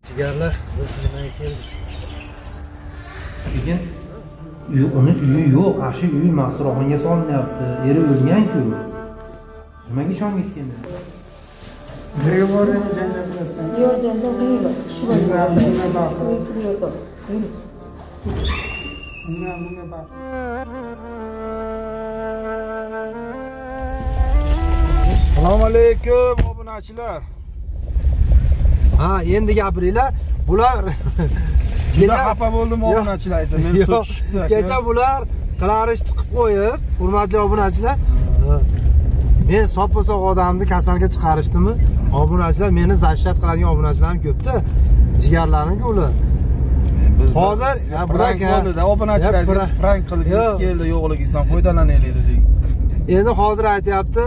Jigarlar, biz nimaga keldik? Lekin uni uyi yo'q, shu uy Masroxonga solinyapti. Eri o'lgan-ku. Nimaga ishongingiz kelmayapti? Nega boringiz janjal qilasizlar? Yo'q, janjal qilmayman. Ish Assalomu alaykum obunachilar. Ha, endi gapiringlar. Bular juda xafa bo'ldim obunachilar. Men so'kishibdi. Kecha bular qilarish tiqib qo'yib, hurmatli obunachilar. Men soppa-sog' odamni kasalga chiqarishdimi? Obunachilar meni zashat qiladigan obunachilarim ko'pda. Jigarlarim-ku ular. Hozir prank bo'ldi-da, obunachilar prank qilib keldi, yo'qligingizdan foydalanaylik dedik. Endi hozir aytayapti.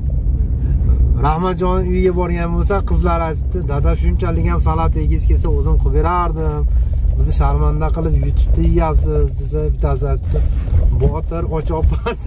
Rahmatjon uyiga borgan bo'lsa, qizlar aytibdi, "Dada, shunchalik ham salat yegiz kelsa, o'zim qilib berardim. Bizni sharmanda qilib YouTube'da yeyapsiz" desa, bittasi aytibdi, "Botir och opat."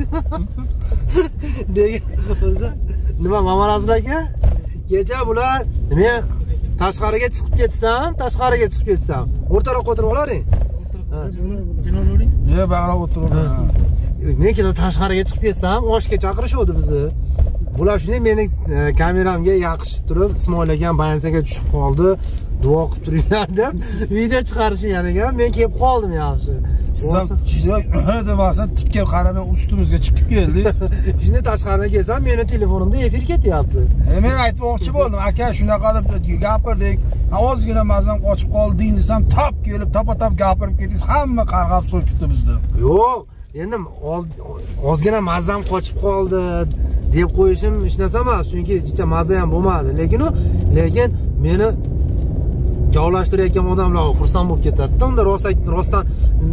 degan bo'lsa, nima Mamanazil aka? Kecha bular men tashqariga chiqib ketsam, o'rtaroqqa o'tirib olavering. Jinob o'ring. Yo'q, bag'roq o'tirib. Men kecha tashqariga chiqib ketsam, oshga chaqirishdi bizni. Bular shunday meni kameramga yaqishib turib, Ismoil akam bayansaga tushib qoldi, duo qilib turinglar deb video chiqarishgan ekan. Men kelib qoldim yaxshi. Siz ham demasan, tikka qaramay ustimizga chiqib keldingiz. Shunday tashqariga kelsam, meni telefonimda efir ketyapti. Men aytmoqchi bo'ldim, aka shunaqa deb gapirdik. Ozgina mazam qochib qolding desam, tap kelib, tapa-tap gapirib ketdingiz. Hamma qarg'ab so'kibdi bizni. Yo'q, endi ozgina mazam qochib qoldi deb qo'yishim hech narsa emas, chunki jicha maza ham bo'lmadi. Lekin meni javlashtirayotgan odamlar xursand bo'lib ketadi-da. Unda rostdan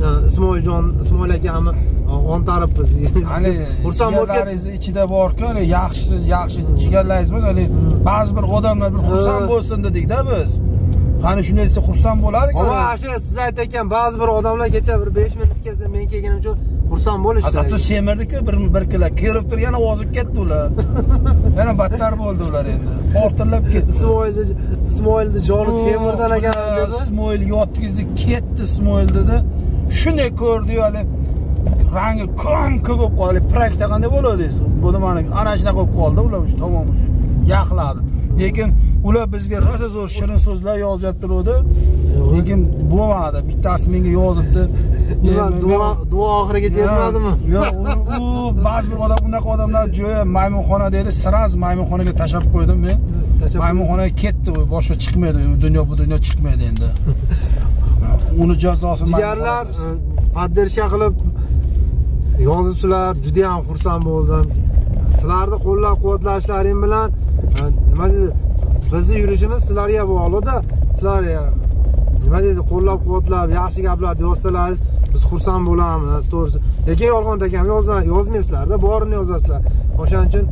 Ismoil akami ontarib biz. Hali xursand bo'lib ketdingiz, ichida bor-ku, yaxshi jigarlaringiz bo'lsa, ba'zi bir odamlar bir xursand bo'lsin dedik-da biz. Qani shunday desa xursand bo'ladi-ku. Ammo asha siz aytayotgan ba'zi bir odamlar kecha bir 5 minut kelsa, men kelganim uchun xursand bo'lishdi. Asatda semirdi-ku, bir kila kelib turib yana ozib ketdi ular. Yana battar bo'ldi ular endi. Portillab ketdi. Ismoilni joni temirdan ekan dedi. Ismoil yotgizdi, ketdi Ismoil dedi. Shunday ko'rdi-yu, hali rangi ko'p qoldi. Praktika qanday bo'ladi deysiz? Bo'ldi mana ana shunaqa bo'lib qoldi ular shu tamom yaxladi. Lekin ular bizga rosa zo'r shirin so'zlar yozib turdi. Lekin bo'lmadi. Bittasi menga yozibdi. Duo oxirigacha yetmadimi? Yo'q, u ba'zi bir unaqa odamlar jo'ya maymunxona dedi. Siraz maymunxonaga tashab qo'ydim men. Maymunxonaga ketdi u, boshqa chiqmaydi. Bu dunyo chiqmaydi endi. Uni jazosi jigarlar poddershka qilib yozibsizlar, juda ham xursand bo'ldim. Sizlarni qo'llab-quvvatlashlaring bilan nima dedi? Bizni yurishimiz sizlarga bog'liq-da. Sizlar nima dedi? Qo'llab-quvvatlab, yaxshi gaplarni yozsalaringiz, biz xursand bo'lamiz, to'g'risi. Lekin yolg'on akam yozmaysizlar-da, borini yozasizlar. O'shaning uchun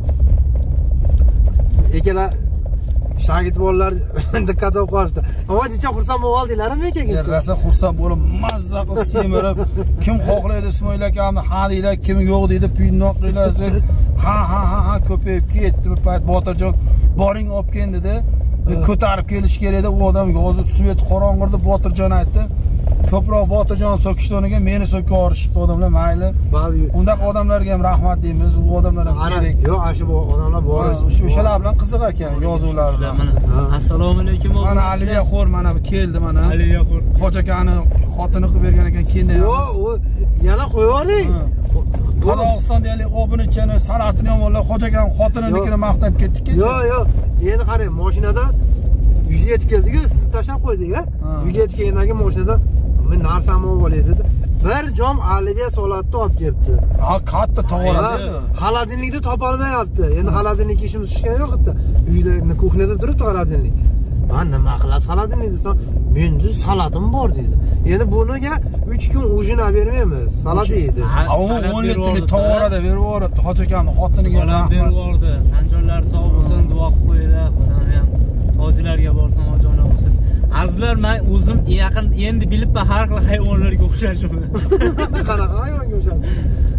ikkala shagird bolalar diqqat olib qolishdi. Ammo jicha xursand bo'lib oldinglarmi men Rosa xursand bo'lib, mazza qilib semirib, kim xohlaydi Ismoil akamni ha deylar, kim yo'q deydi, piynoq deylar. Ha ko'payib ketdi. Bir payt Botirjon boring olib kel dedi. Ko'tarib kelish kerak edi. U odam hozir svet qorong'irda Botirjon aytdi. Ko'proq Botirjon so'kishdi o'rniga meni so'kib yuborishibdi odamlar, mayli. Undaqa odamlarga ham rahmat deymiz. U odamlar ham kerak. Yo'q, ana shu odamlar bor. O'shalar bilan qiziq ekan yozuvlar bilan. Assalomu alaykum. Mana Aliya Xo'r mana bu keldi mana. Aliya Xo'r. Xo'ja akani xotini qilib bergan ekan, keyin. Yo'q, u yana qo'yavering. Qozog'istondagi obunachining salatini yomonlar, Xo'ja akani xotininikini maqtab ketdik-ku. Yo'q. Endi qarang, mashinadan uyga yetib keldik-ku, siz tashab qo'ydik-a? Uyga yetib kelgandan keyin mashinadan men narsamni olib olay dedi. Bir jom alibiya solatni olib kelibdi. Ha, katta tog'ora. Xolodilnikni topa olmayapti. Endi xolodilnik ishimiz tushgan yo'q bitta. Uyda kuxnada turibdi xolodilnik. Men nima qilasiz xolodilnik desam, menda salatim bor dedi. Endi buniga 3 kun ujina bermaymiz. Salat yeydi. U 10 litrli tog'orada berib yuboribdi. Xo'ja akamni xotiniga rahmat. Berib yubordi. Tanjonlar sog' bo'lsin, duo qilib qo'yinglar. Onam ham hojilarga borsam, hojiona bo'lsin. Azizlar, men o'zim yaqin endi bilibman har xil hayvonlarga o'xshashimni. Qanaqa hayvonga o'xshasiz?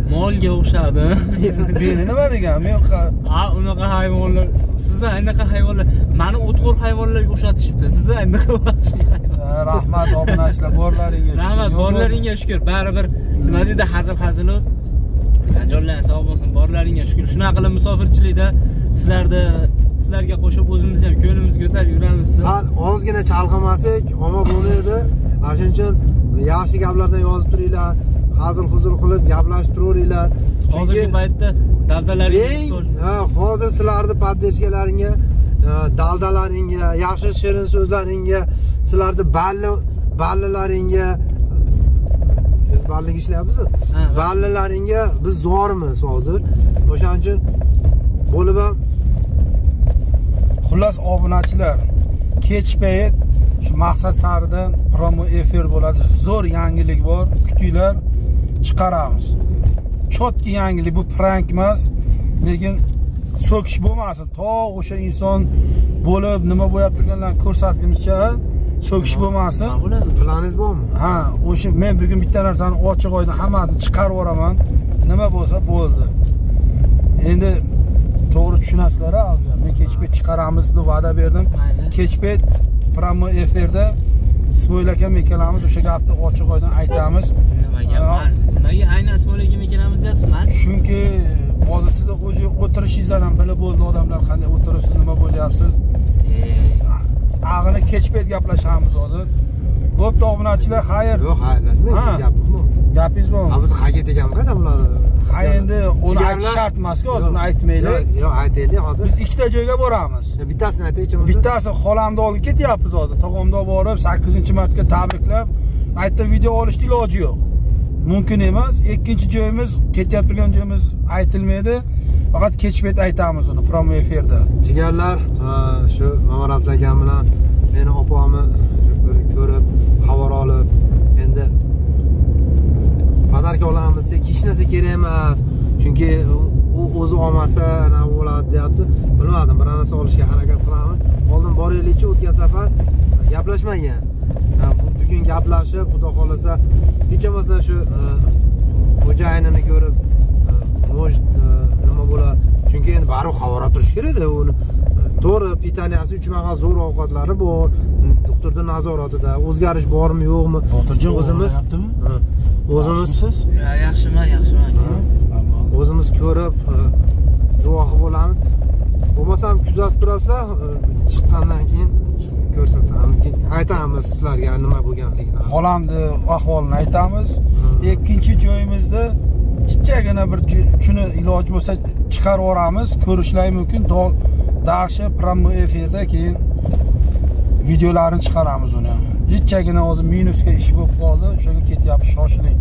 molga o'xshadi. Meni nima degan? Men Unaqa hayvonlar, sizlar anaqa hayvonlar, meni o'txo'r hayvonlarga o'xshatishibdi. Sizlar anaqa vahshiy hayvon. Rahmat obunachilar, borlaringga. Rahmat, borlaringga shukr. Baribir nima deydi, hazil-hazilu. Janjollar sog' bo'lsin, borlaringga shukr. Shunaqa qilib musofirchilikda sizlarga qo'shib o'zimiz ham ko'nglimizni ko'tarib yuramiz. Sal ozgina chalg'amasak, omon bo'lardi. Shuning uchun yaxshi gaplardan yozib turinglar, hazil-huzul qilib gaplashib turaveringlar. Hozirgi paytda daldalaringiz hozir sizlarni poddershkalaringga, daldalaringga, yaxshi shirin so'zlaringga, sizlarni ballilaringga balliga ishlayapmiz. Ballilaringga biz zormiz hozir. O'shaning uchun bo'lib ham xullas obunachilar, kech payt shu maqsad saridan promo efir bo'ladi. Zo'r yangilik bor, kutinglar, chiqaramiz. Chotki yangilik, bu prank emas, lekin so'kish bo'lmasin. To o'sha inson bo'lib nima bo'yab turganlarni ko'rsatgimizcha so'kish bo'lmasin. Planingiz bormi? Ha, o'sha men bugun bitta narsani ochiq oydin hammasini chiqarib yuboraman. Nima bo'lsa bo'ldi. Endi to'g'ri tushunasizlar, men kechpet chiqaramiz deb va'da berdim. Kechpet promo efirda Ismoil akam ikkalamiz o'sha gapni ochiq oydin aytamiz. Nimaga aynan Ismoil akam ikkalamiz deyapsizman? Chunki hozir siz o'tirishingizdan ham bilib bo'ldi odamlar qanday o'tiribsiz, nima bo'lyapsiz. Ag'ini kechpet gaplashamiz hozir. Bo'pti obunachilar, xayr. Yo'q, xayrlashmang. Gapim bor. Gapingiz bormi? Biz qayga ekan qadamlar. Ha, endi uni aytish shart emas-ku, hozir uni aytmaylik. Yo'q, aytaylik hozir. Biz ikkita joyga boramiz. Bittasini aytaychi. Bittasi xolamni olib ketyapmiz hozir. Tog'amda borib 8-martaga tabriklab, aytdi video olishni iloji yo'q. Mumkin emas. Ikkinchi joyimiz, ketyapti turgan joyimiz aytilmaydi. Faqat kechpet aytamiz uni promo efirda. Jigarlar, shu Mamarasl akam bilan meni opamni ko'rib, xabar olib, endi padarka olamiz, hech narsa kerak emas. Chunki u o'zi olmasa nima bo'ladi deyapti. Bilmadim, bir narsa olishga harakat qilamiz. Oldin boraylikchi, o'tgan safar gaplashmagan. Bugun gaplashib, xudo xolasa, hech bo'lmasa shu xo'jayinini ko'rib, nima bo'ladi? Chunki endi baribir xabar olib turish kerak-da uni. To'g'ri, pitaniyasi 3 mahal zo'r ovqatlari bor. Doktorning nazoratida o'zgarish bormi, yo'qmi? O'zimiz Yaxshiman. O'zimiz ko'rib guvohi bo'lamiz. Bo'lmasam kuzatib turasizlar, chiqqandan keyin ko'rsatamiz, aytamiz sizlarga nima bo'lganligini. Xolamni ahvolini aytamiz. Ikkinchi joyimizda kichkina bir chuni iloji bo'lsa chiqarib yuboramiz, ko'rishlar mumkin. Dashi promo efirda keyin videolarini chiqaramiz uni. Kichkina hozir minusga ish bo'lib qoldi, o'shanga ketyapmiz, shoshilinch.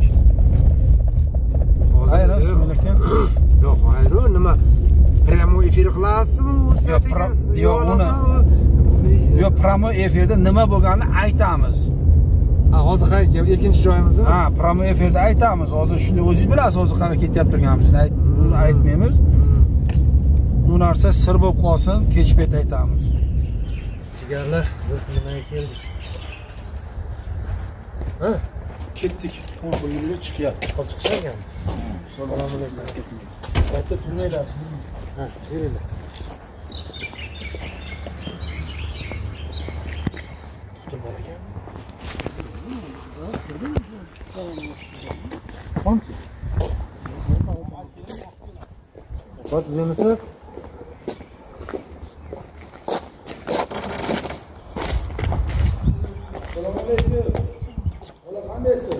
Hozir yo'q, hayr, nima promo efir qilasizmi? Yo'q, promo efirda nima bo'lganini aytamiz. Hozir ikkinchi joyimiz. Ha, promo efirda aytamiz. Hozir shuni o'zingiz bilasiz, hozir qanaqa ketyapti turganimizni aytmaymiz. Bu narsa sir bo'lib qolsin, kechpet aytamiz. Jigarlar, biz nimaga keldik? Ha? Ketdik. Qo'l yo'lga chiqyapti. Qo'l chiqishgan. Assalomu alaykum. Qayerda turmayapsiz? Ha, yuringlar. Tutib bor ekan. Qot yemisiz? Assalomu alaykum. Ola qandaysiz?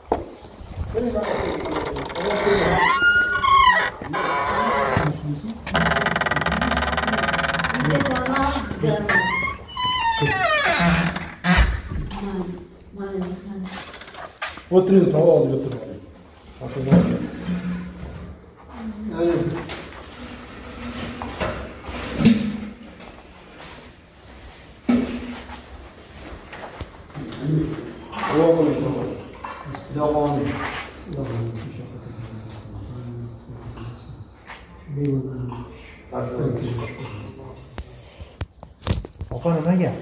O'tiring, to'g'ri o'tiring. Opa nimaga?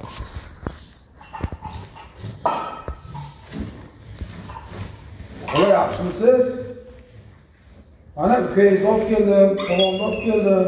Ola yaxshimisiz? Ana ukangizni olib keldim, qovonni olib keldim.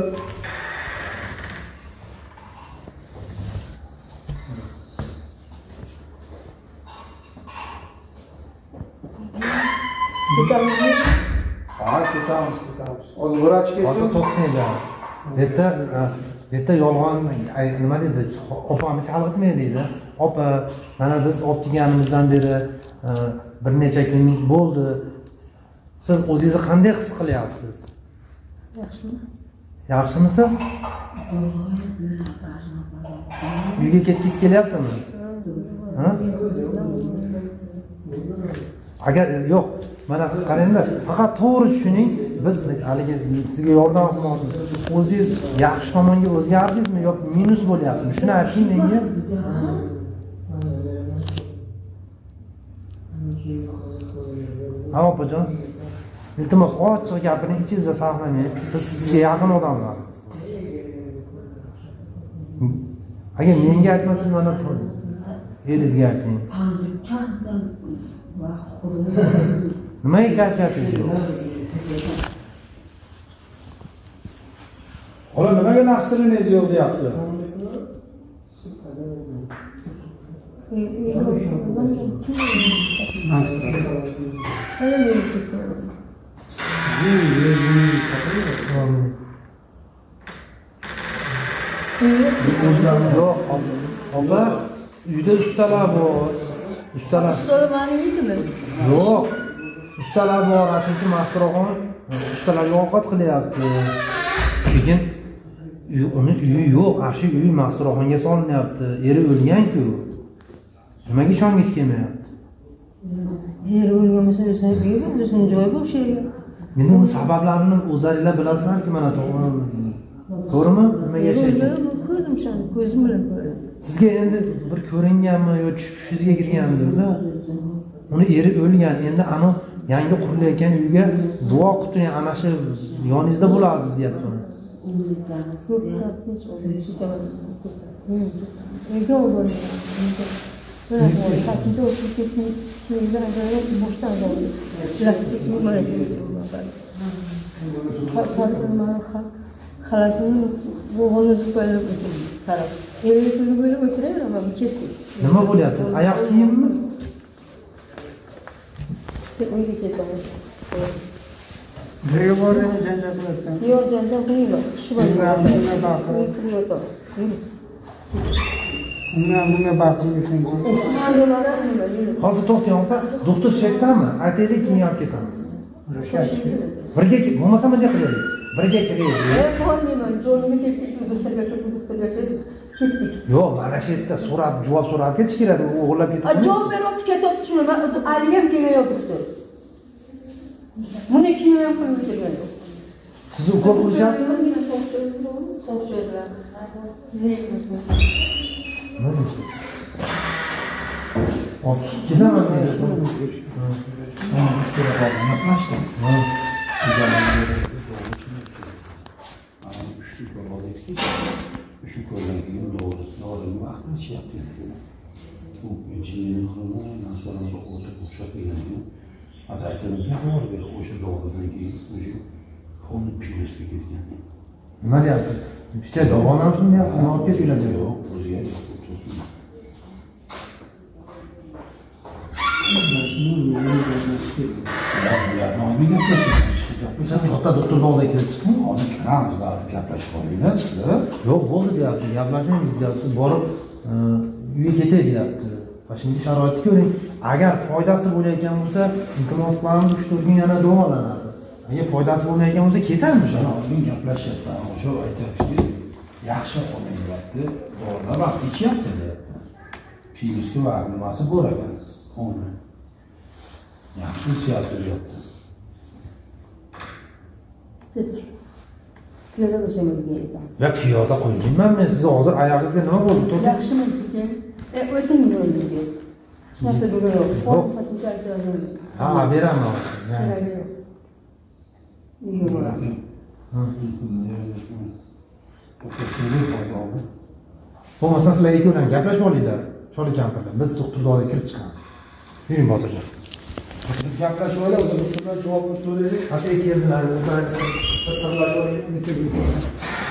Ha, ketamiz. Hozir vrach kelsin. To'xtanglar. Betta yolg'on nima dedi? Opamni chalg'itmay deydi. Opa, mana biz olib kelganimizdan beri bir necha kun bo'ldi. Siz o'zingizni qanday his qilyapsiz? Yaxshimi? Yaxshimisiz? Uyga ketgingiz kelyaptimi? Ha? Agar yo'q, mana qaranglar, faqat to'g'ri tushuning, biz haligi sizga yordam qilmoqchimiz. O'zingiz yaxshi tomonga o'zgardingizmi yoki minus bo'lyaptimi? Shuni ayting menga. Ha, opajon. Iltimos, ochiq gapiring, ichingizda saqlamang. Biz sizga yaqin odamlarmiz. Agar menga aytmasangiz, mana eringizga ayting. Nimaga kayfiyatingiz yo'q? Ola nimaga nastiringiz yo'q deyapti? Yo'q, opa, uyda ustalar bor. Ustalar menimmi? yo'q. Ustalar bor, chunki Masroxon ustalarga ovqat qilyapti. Lekin uni uyi yo'q, yaxshi uy Masroxonga solinyapti. Eri o'lgan-ku. Nimaga ishongingiz kelmayapti? Eri o'lganmasa, o'zini joyi bor she'rga. Men uni sabablarini o'zlaringlar bilasizlar-ku, mana to'g'rimi? To'g'rimi? Nimaga yashayapti? Ko'rdim shuni, ko'zim bilan ko'rdim. Sizga endi bir ko'ringanmi yo tushingizga kirganmi-da? Uni eri o'lgan. Endi ana yangi qurilayotgan uyga duo qilib turing, ana shu yoningizda bo'ladi, deyapti uni. Nima bo'lyapti? Oyoq kiyimmi? Nega boring janjal qilasan? Yo'q, janjal qilmayman. Ishi bor. Bunga baxtingizsan. Hozir to'xtang, opa. Doktor shekdami? Aytaylik, keyin olib ketamiz. Birga bo'lmasa bunday qilaylik. Birga kiraylik. Yo'q, mana shu yerda so'rab, javob so'rab ketish kerak. O'g'irlab ketadi. Javob beryapti, ketyapti shuni. Aliga ham kelmayapti. Buni kim ham qilib o'tirgan yo'q. Siz ukol qilishyapti? Nima deysiz? Hop, ketaman men. Shu ko'rganligim doğru vaqtni ichyapti. Bu injiniring qilmay, nasoratga o'xshab kelgan. Azaytirga bor bir o'sha doridan keyin o'sha xonni pilisga ketgan. Nima deyapti? Picha dog'onam shunday deyapti, nima olib ketganlar yo'q. O'ziga to'sin. Siz katta doktorni oldiga kelib chiqing. Hozir kiramiz, ba'zi gaplashib olinglar sizlar. Yo'q, bo'ldi deyapti, gaplashmaymiz deyapti. Borib uyga ketay deyapti. Va shunday sharoitni ko'ring. Agar foydasi bo'layotgan bo'lsa, iltimos qilamiz 3-4 kun yana davolanadi. Agar foydasi bo'lmayotgan bo'lsa, ketamiz. Hozir gaplashyapman. O'sha aytayapti, yaxshi olinayapti, dorilar vaqt ichyapti deyapti. Pilisga vaqt nimasi bor ekan? Qoni. Yaxshi hissiyat deyapti. Ketdik. Piyoda bo'lsamagan. Ya piyoda qo'ymayman men. Siz hozir oyog'ingizga nima bo'ldi? To'xtang. Yaxshimi keyin? O'ting o'rniga. Narsa bo'lgan yo'q. Ha, beraman. Bo'lmasa sizlar ikkovlan gaplashib olinglar. Chol kampirlar. Biz doktorga kirib chiqamiz. Yuring Botirjon. Gaplashib olaylik, o'zimizdan javobini so'raylik. Qat'iy keldilar, bir sirlashib bitirdik.